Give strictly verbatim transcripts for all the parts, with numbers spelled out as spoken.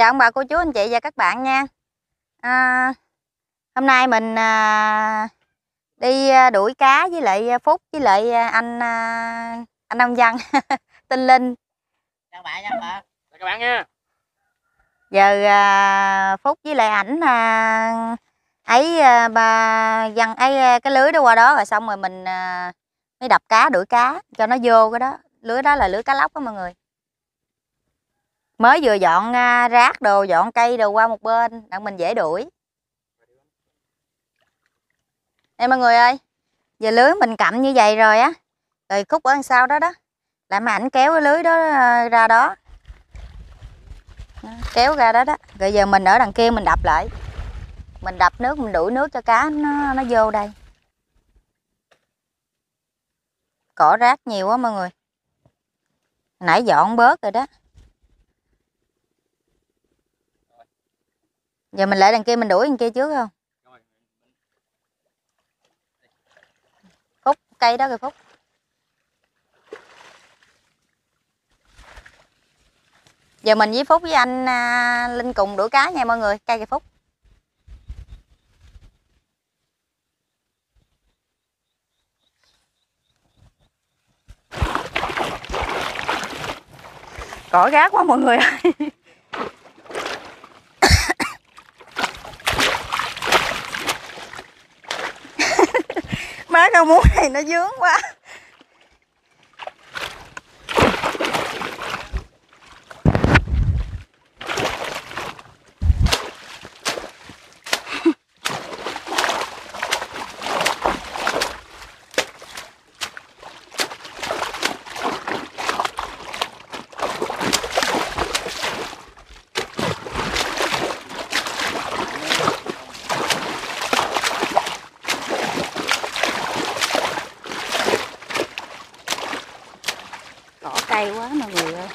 Chào ông bà cô chú anh chị và các bạn nha. à, Hôm nay mình à, đi đuổi cá với lại Phúc với lại anh à, anh nông dân Tinh Linh. Chào bạn, chào bạn. Chào các bạn nha. Giờ à, Phúc với lại ảnh à, ấy à, bà dằn ấy cái lưới đó qua đó rồi xong rồi mình à, mới đập cá đuổi cá cho nó vô cái đó. Lưới đó là lưới cá lóc đó mọi người. Mới vừa dọn à, rác đồ, dọn cây đồ qua một bên đặng mình dễ đuổi. Đây mọi người ơi, giờ lưới mình cầm như vậy rồi á, rồi Khúc ở đằng sau đó đó, lại mà ảnh kéo cái lưới đó ra đó, kéo ra đó đó, rồi giờ mình ở đằng kia mình đập lại, mình đập nước, mình đuổi nước cho cá nó nó vô đây. Cỏ rác nhiều quá mọi người, nãy dọn bớt rồi đó. Giờ mình lại đằng kia mình đuổi đằng kia trước không? Phúc cây đó rồi Phúc. Giờ mình với Phúc với anh à, Linh cùng đuổi cá nha mọi người, cây kìa Phúc. Cỏ rác quá mọi người ơi. Má rau muống này nó dướng quá. Cỏ cây quá mọi người ơi.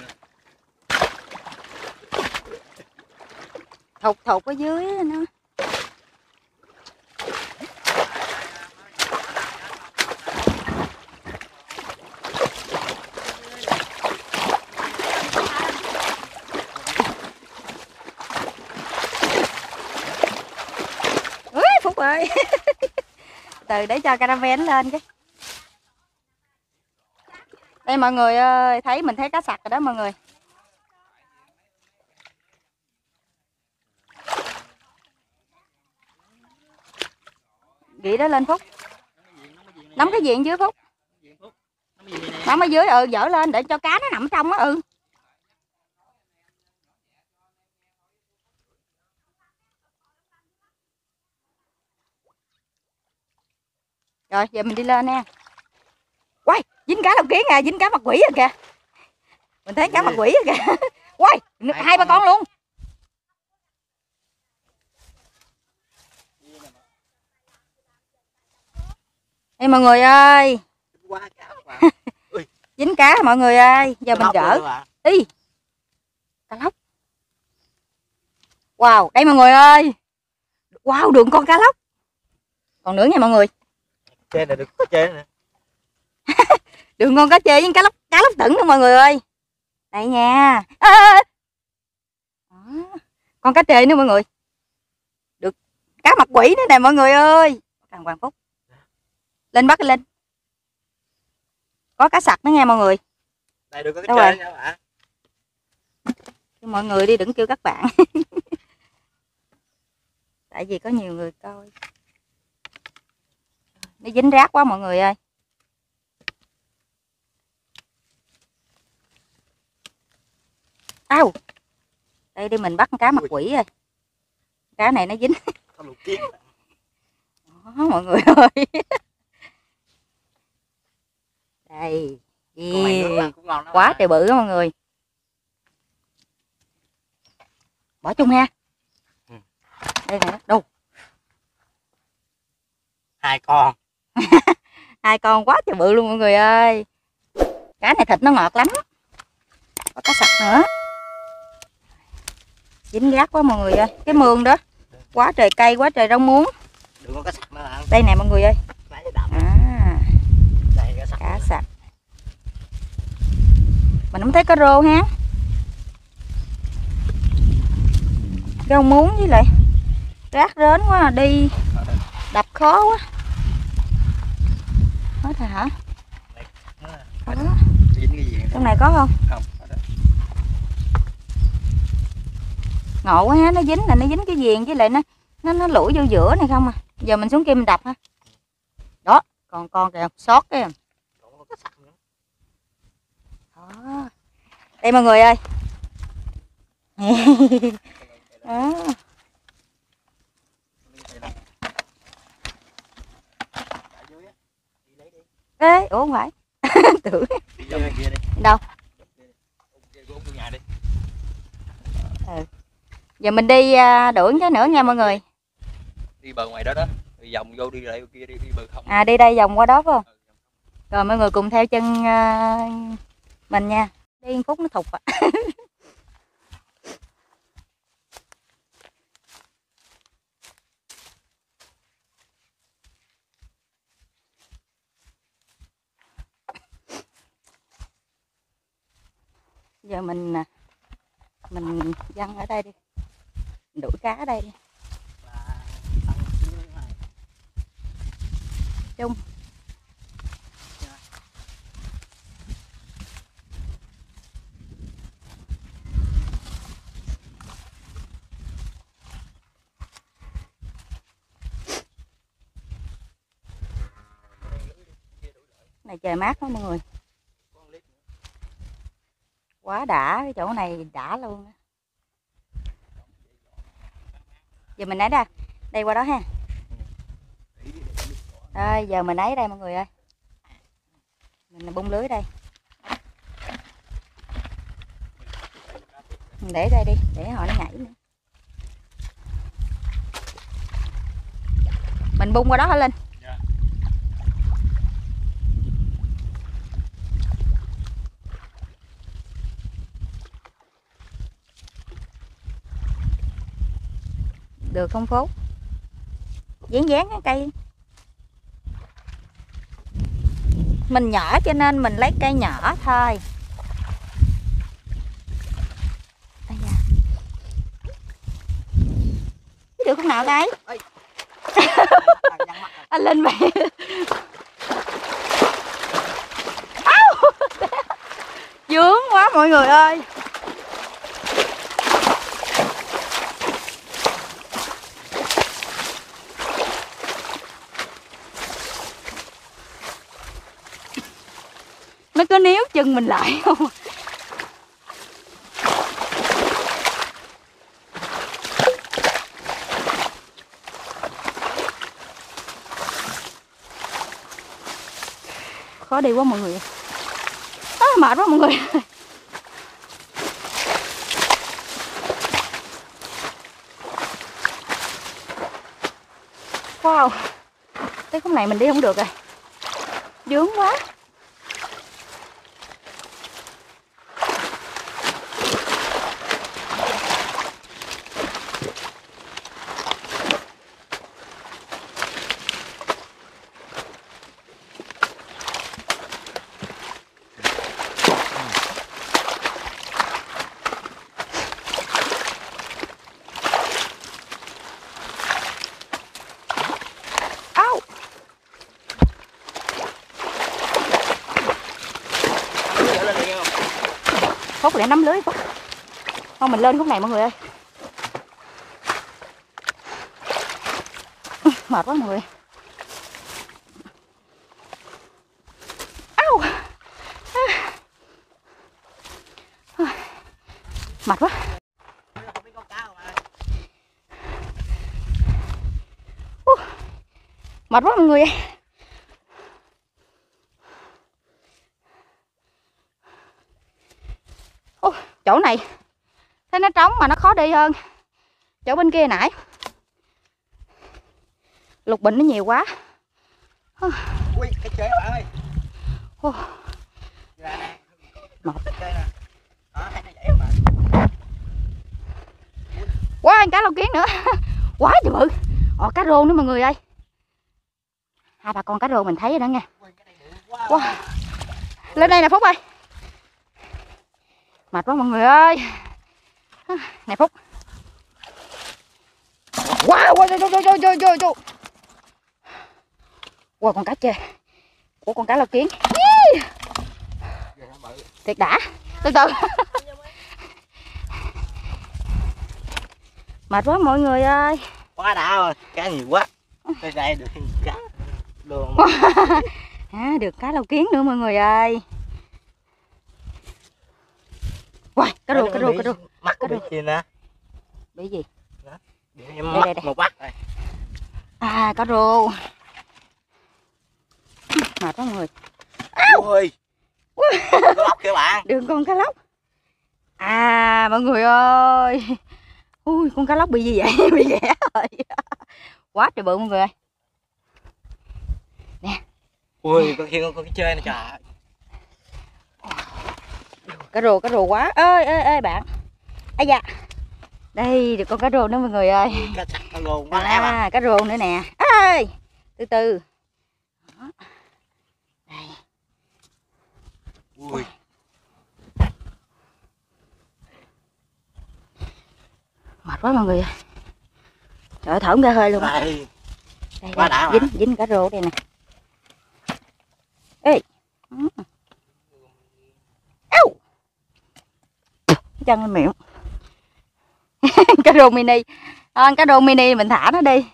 Thụt thụt ở dưới nó. Úi, Phúc ơi. Từ để cho caramel lên cái. Đây mọi người ơi, thấy mình thấy cá sặc rồi đó mọi người. Gỉ đó lên Phúc. Nắm cái gì ở dưới Phúc? Nắm ở dưới, ừ, dở lên để cho cá nó nằm trong á, ừ. Rồi, giờ mình đi lên nha. Quay, dính cá lồng kiến nè, dính cá mặt quỷ rồi kìa. Mình thấy cá mặt quỷ rồi kìa. Quay, hai, hai ba con luôn. Ê mọi người ơi. Dính cá mọi người ơi, giờ mình gỡ. Ý. Cá lóc. Wow, đây mọi người ơi. Wow, đường con cá lóc. Còn nữa nha mọi người. Chê này được chê nè. Đường con cá chê với cá lóc, cá lóc tửng nữa mọi người ơi. Đây nha. À, con cá chê nữa mọi người. Được cá mặt quỷ nữa nè mọi người ơi. Càng Hoàng Phúc. Lên bắt lên. Có cá sặc nữa nha mọi người. Đây được có cái chê nha bạn. Mọi người đi đừng kêu các bạn. Tại vì có nhiều người coi. Nó dính rác quá mọi người ơi. Ao. Đây đi mình bắt cá mặt quỷ rồi. Cá này nó dính. Đó, mọi người ơi. Đây. Yeah. Quá trời bự đó mọi người. Bỏ chung ha. Ừ. Đây nè, đâu? Hai con. Hai con quá trời bự luôn mọi người ơi. Cá này thịt nó ngọt lắm. Có cá sặc nữa. Dính rác quá mọi người ơi. Cái mương đó. Quá trời cây, quá trời rau muống. Đừng có cá sặc nữa hả? Đây nè mọi người ơi. À. Đây cá sặc. Cá sặc. Mình không thấy có rô ha. Rau muống với lại rác rến quá à, đi đập khó quá. Hết rồi hả? Có. Trong này có không? Không. Ngộ quá ha, nó dính là nó dính cái viền với lại nó nó nó lủi vô giữa này không à. Giờ mình xuống kia mình đập ha. Đó, còn con kìa, sót cái. Đó. Đây mọi người ơi. Đó. Ê, ủa không phải. Tưởng. Đâu? Ừ. Giờ mình đi đuổi cái nữa nha mọi người. Đi bờ ngoài đó đó, đi vòng vô đi lại kia đi, đi bờ không. À đi đây vòng qua đó phải không? Rồi mọi người cùng theo chân uh, mình nha. Đi một phút nó thục à. Giờ mình mình văng ở đây đi, đuổi cá ở đây đi. Chung này trời mát lắm mọi người, quá đã, cái chỗ này đã luôn. Giờ mình lấy ra đây qua đó ha. Đây giờ mình lấy đây mọi người ơi, mình bung lưới đây, mình để đây đi để họ nó nhảy nữa. Mình bung qua đó hả Linh? Được không Phú? Dán dán cái cây. Mình nhỏ cho nên mình lấy cây nhỏ thôi. Được không nào đây? Anh Linh mày. Dướng quá mọi người ơi. Nó có níu chân mình lại không? Khó đi quá mọi người. À, mệt quá mọi người. Wow. Tới khúc này mình đi không được rồi. Dướng quá. Phúc lại nắm lưới Phúc. Không mình lên khúc này mọi người ơi. Mệt quá mọi người. Au. Mệt quá. Mệt quá mọi người ơi. Ô, chỗ này thấy nó trống mà nó khó đi hơn chỗ bên kia nãy. Lục bình nó nhiều quá. Ui, cái chế ơi. Ô. Mệt. Quá anh cá lau kiến nữa. Quá trời bự. Ồ cá rô nữa mọi người ơi. Hai bà con cá rô mình thấy rồi đó nha. Wow. Lên đây nè Phúc ơi. Mệt quá mọi người ơi. Nè Phúc. Wow, wow, wow, wow, wow, wow, wow. Wow, con cá chê. Ủa, con cá lau kiến. Thiệt đã. Từ từ. Mệt quá mọi người ơi. Quá đã rồi, cá nhiều quá. Đây đây được cá luôn. À, được cá lau kiến nữa mọi người ơi. Wow, cá rô, cá rô, cá rô. Mắt có bị gì nè? Bị gì? Bị em mắt một mắt này. À, cá rô. Mệt quá mọi người. Ôi. Cá lóc kìa bạn. Đường con cá lóc. À, mọi người ơi. Ui, con cá lóc bị gì vậy? Bị ghẻ rồi. Quá trời bự mọi người ơi. Nè. Ui, con kia con, con cái chơi này trời. Cá rô, cá rô quá. Ơi ơi ơi bạn. Ây da. Đây được con cá rô nữa mọi người ơi. Cá sặc cá rô quá à, à. Cá rô nữa nè. Ơi. Từ từ. Đó. Đây. Ui. Mệt quá mọi người ơi. Trời ơi, thở không ra hơi luôn. Đây. Đây, Quá đây. đã Dính, dính cá rô đây nè. Ê. Áo. Chân lên miệng. Cá rô mini. À, cá rô mini mình thả nó đi.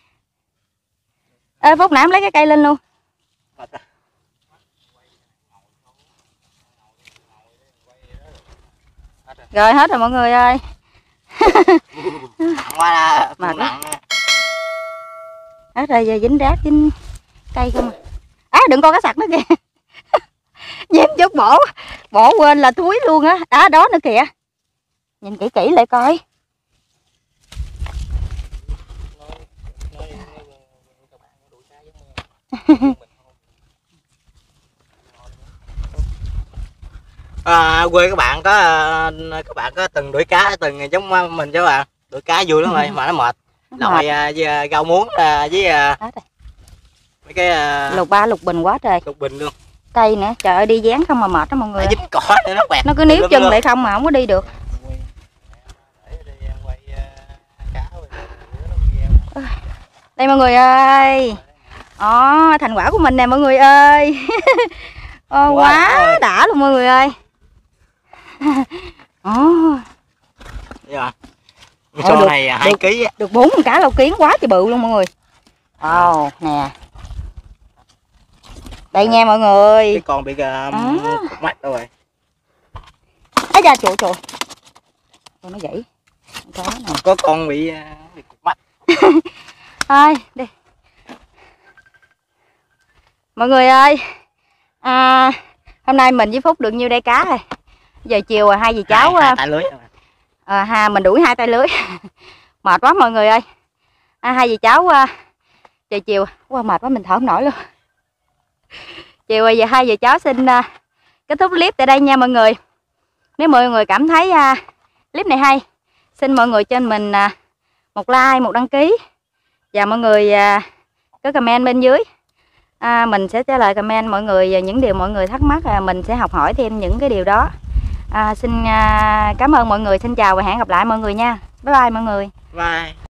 Ê, Phúc nãy em lấy cái cây lên luôn. Rồi hết rồi mọi người ơi. Quá là mệt quá. Hết rồi, giờ dính rác dính cây không à. À, đừng coi cá sặc nữa kìa. Nhém chút bỏ bỏ quên là thúi luôn á. Đó đó nữa kìa. Nhìn kỹ kỹ lại coi. À, quê các bạn có các bạn có từng đuổi cá từng giống mình chứ bạn, đuổi cá vui lắm rồi mà nó mệt. Loại uh, rau muống uh, với uh, mấy cái uh, lục ba lục bình quá trời. Lục bình luôn. Cây nữa, trời ơi đi dán không mà mệt đó mọi người. À, dính cỏ nữa nó quẹt. Nó cứ níu chân lại không mà không có đi được. Đây mọi người ơi. Đó, thành quả của mình nè mọi người ơi. Ô, quá ơi. Đã luôn mọi người ơi. Ồ. Dạ. Con được, này hai ký. Được bốn con cá lau kiến quá trời bự luôn mọi người. Wow, nè. Đây nha mọi người. Cái con bị um, à. cục mắt rồi. Ây da trời trời. Con nó dãy. Có con bị, uh, bị cục mắt. Thôi, đi. Mọi người ơi. À, hôm nay mình với Phúc được nhiêu đây cá rồi. Giờ chiều rồi, hai dì cháu hai, hai tay lưới. À, ha, mình đuổi hai tay lưới. Mệt quá mọi người ơi. À, hai dì cháu uh, trời chiều quá mệt quá mình thở không nổi luôn. Chiều rồi giờ hai dì cháu xin uh, kết thúc clip tại đây nha mọi người. Nếu mọi người cảm thấy uh, clip này hay, xin mọi người cho mình uh, một like, một đăng ký. Và mọi người uh, có comment bên dưới. À, mình sẽ trả lời comment mọi người những điều mọi người thắc mắc, à, mình sẽ học hỏi thêm những cái điều đó. À, xin à, cảm ơn mọi người, xin chào và hẹn gặp lại mọi người nha. Bye bye mọi người. Bye.